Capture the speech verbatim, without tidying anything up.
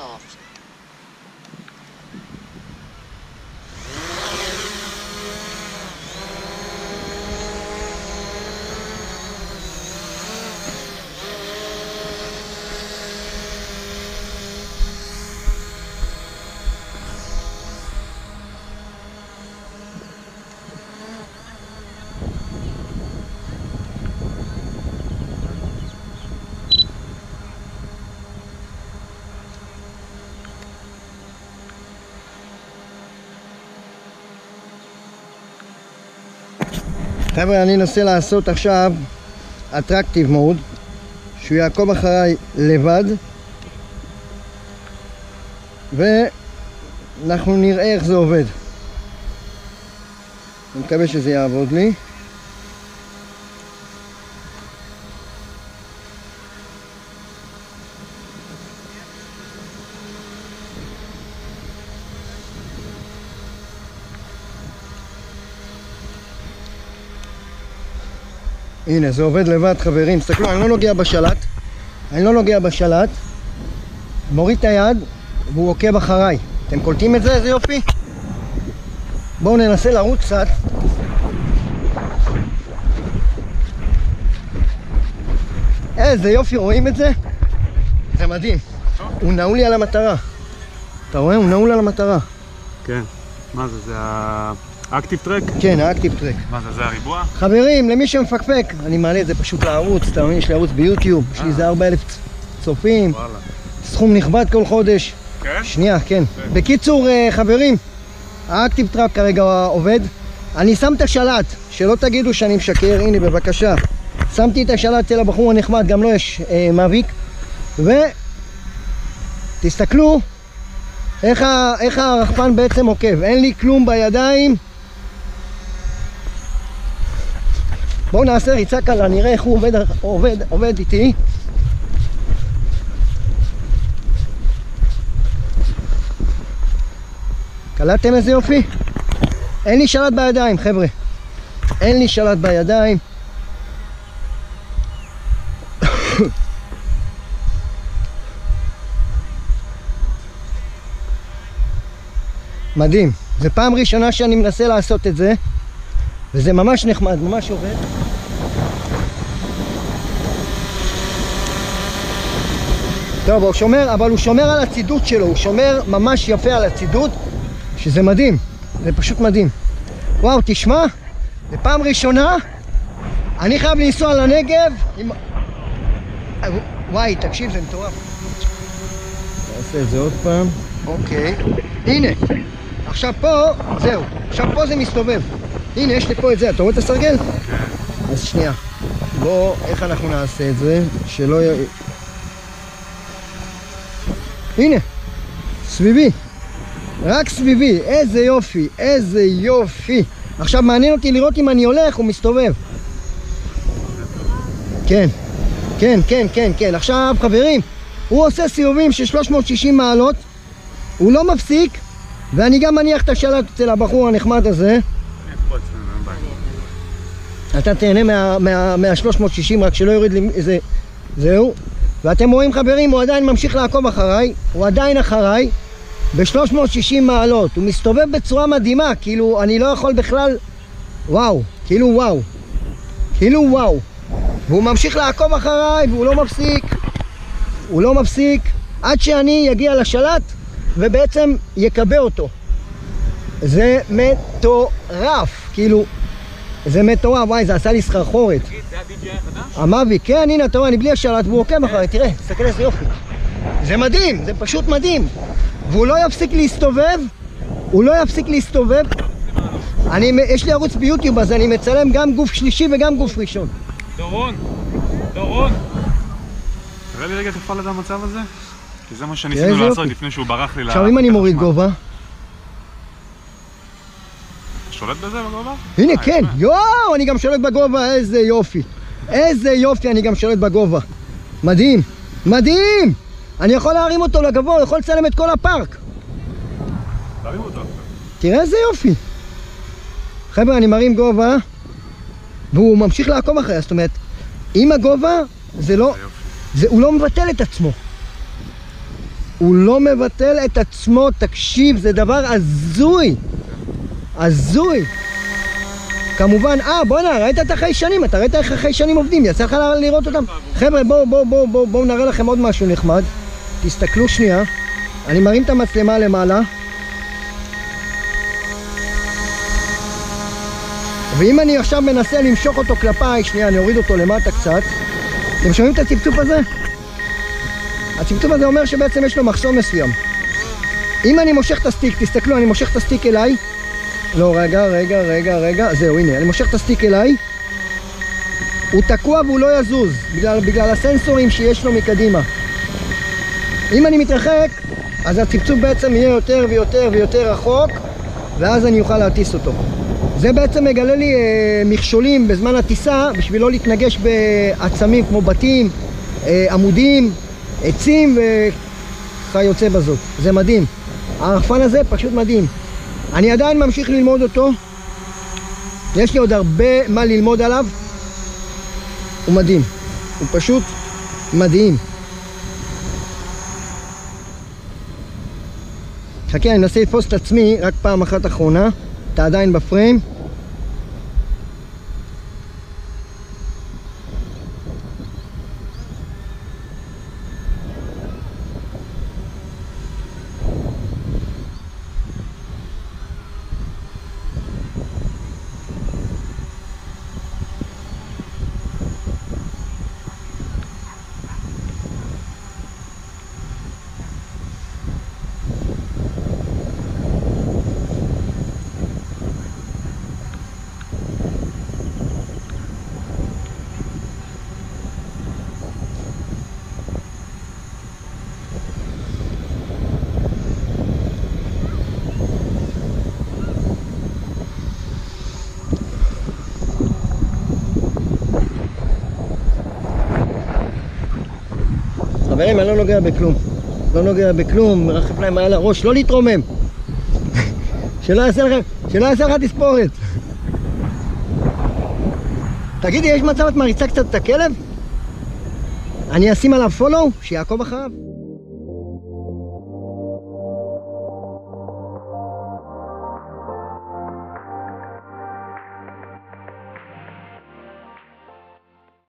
off. חבר'ה, אני אנסה לעשות עכשיו אטרקטיב מוד, שהוא יעקוב אחריי לבד, ואנחנו נראה איך זה עובד. אני מקווה שזה יעבוד לי. הנה, זה עובד לבד, חברים. תסתכלו, אני לא נוגע בשלט. אני לא נוגע בשלט. מוריד את היד, והוא עוקב אחריי. אתם קולטים את זה? איזה יופי. בואו ננסה לרוץ קצת. איזה יופי, רואים את זה? זה מדהים. הוא נעול לי על המטרה. אתה רואה? הוא נעול על המטרה. כן. מה זה? זה ה... אקטיב טרק? כן, האקטיב טרק. מה זה, זה הריבוע? חברים, למי שמפקפק, אני מעלה את זה פשוט לערוץ, אתה מבין, יש לי ערוץ ביוטיוב, יש לי איזה ארבעה אלף צופים, סכום נכבד כל חודש. כן? שנייה, כן. בקיצור, חברים, האקטיב טרק כרגע עובד. אני שם את השלט, שלא תגידו שאני משקר, הנה בבקשה. שמתי את השלט אצל הבחור הנחמד, גם לו יש מאביק. ותסתכלו איך, ה... איך הרחפן בעצם עוקב, אין לי כלום בידיים. בואו נעשה ריצה קלה, נראה איך הוא עובד, עובד, עובד איתי. קלטתם איזה יופי? אין לי שלט בידיים, חבר'ה. אין לי שלט בידיים. מדהים. זה פעם ראשונה שאני מנסה לעשות את זה. וזה ממש נחמד, ממש עובד. טוב, הוא שומר, אבל הוא שומר על הצידות שלו, הוא שומר ממש יפה על הצידות, שזה מדהים, זה פשוט מדהים. וואו, תשמע, זה פעם ראשונה, אני חייב לנסוע לנגב עם... וואי, תקשיב, זה מטורף. נעשה את זה עוד פעם. אוקיי, הנה, עכשיו פה, זהו, עכשיו פה זה מסתובב. הנה, יש לי פה את זה, אתה רואה את הסרגל? כן. אז שנייה. בוא, איך אנחנו נעשה את זה? שלא י... הנה, סביבי. רק סביבי. איזה יופי, איזה יופי. עכשיו מעניין אותי לראות אם אני הולך, הוא מסתובב. כן, כן, כן, כן, כן. עכשיו, חברים, הוא עושה סיבובים של שלוש מאות ושישים מעלות. הוא לא מפסיק, ואני גם מניח את השלט אצל הבחור הנחמד הזה. אתה תהנה מה, מה, מה-שלוש מאות ושישים, רק שלא יוריד לי איזה... זהו. ואתם רואים, חברים, הוא עדיין ממשיך לעקוב אחריי. הוא עדיין אחריי ב-שלוש מאות ושישים מעלות. הוא מסתובב בצורה מדהימה, כאילו אני לא יכול בכלל... וואו, כאילו וואו. כאילו וואו. והוא ממשיך לעקוב אחריי והוא לא מפסיק. הוא לא מפסיק עד שאני יגיע לשלט ובעצם יקבע אותו. זה מטורף, כאילו... זה מטורף, וואי, זה עשה לי סחרחורת. זה ה-די ג'יי החדש? המאביק, כן, הנה, אתה רואה, אני בלי השלט והוא עוקב אחריי, תראה, תסתכל איזה יופי. זה מדהים, זה פשוט מדהים. והוא לא יפסיק להסתובב, הוא לא יפסיק להסתובב. אני, יש לי ערוץ ביוטיוב, אז אני מצלם גם גוף שלישי וגם גוף ראשון. דורון, דורון. תראה לי רגע איך יפעל את המצב הזה? כי זה מה שניסינו לעשות לפני שהוא ברח לי ל... עכשיו, אם אני מוריד גובה... שולט בזה בגובה? הנה, כן, יואו, אני גם שולט בגובה, איזה יופי. איזה יופי, אני גם שולט בגובה. מדהים, מדהים. אני יכול להרים אותו לגבוה, אני יכול לצלם את כל הפארק. תרים אותו. תראה איזה יופי. חבר'ה, אני מרים גובה, והוא ממשיך לעקוב אחרי, זאת אומרת, עם הגובה, זה לא... זה, הוא לא מבטל את עצמו. הוא לא מבטל את עצמו, תקשיב, זה דבר הזוי. הזוי. כמובן, אה, בוא נראה, ראית את החיישנים, אתה ראית איך החיישנים עובדים, יצא לך לראות אותם? חבר'ה, בואו, בואו, בואו, בואו, בואו נראה לכם עוד משהו נחמד. תסתכלו שנייה, אני מרים את המצלמה למעלה. ואם אני עכשיו מנסה למשוך אותו כלפיי, שנייה, אני אוריד אותו למטה קצת. אתם שומעים את הצפצוף הזה? הצפצוף הזה אומר שבעצם יש לו מחסום מסוים. אם אני מושך את הסטיק, תסתכלו, אני מושך את הסטיק אליי. לא, רגע, רגע, רגע, רגע, זהו, הנה, אני מושך את הסטיק אליי. הוא תקוע והוא לא יזוז, בגלל, בגלל הסנסורים שיש לו מקדימה. אם אני מתרחק, אז הצפצוף בעצם יהיה יותר ויותר ויותר רחוק, ואז אני אוכל להטיס אותו. זה בעצם מגלה לי אה, מכשולים בזמן הטיסה, בשביל לא להתנגש בעצמים כמו בתים, אה, עמודים, עצים וכיוצא בזאת. זה מדהים. הרחפן הזה פשוט מדהים. אני עדיין ממשיך ללמוד אותו. יש לי עוד הרבה מה ללמוד עליו. הוא מדהים. הוא פשוט מדהים. חכה, אני מנסה לתפוס את עצמי רק פעם אחת אחרונה. אתה עדיין בפריים. חברים, אני לא נוגע בכלום. לא נוגע בכלום, מרחף להם מעל הראש, לא להתרומם. שלא יעשה לך, שלא יעשה לך תספורת. תגידי, יש מצב את מריצה קצת את הכלב? אני אשים עליו פולו, שיעקוב אחריו.